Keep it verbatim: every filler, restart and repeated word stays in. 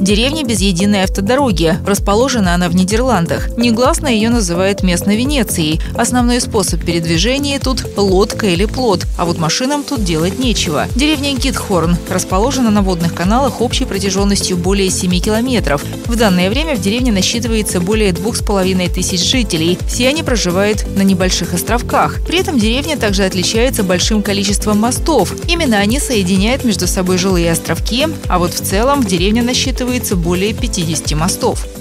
Деревня без единой автодороги. Расположена она в Нидерландах. Негласно ее называют местной Венецией. Основной способ передвижения тут – лодка или плот. А вот машинам тут делать нечего. Деревня Гитхорн расположена на водных каналах общей протяженностью более семи километров. В данное время в деревне насчитывается более двух с половиной тысяч жителей. Все они проживают на небольших островках. При этом деревня также отличается большим количеством мостов. Именно они соединяют между собой жилые островки, а вот в целом в деревне насчитывается более пятидесяти мостов.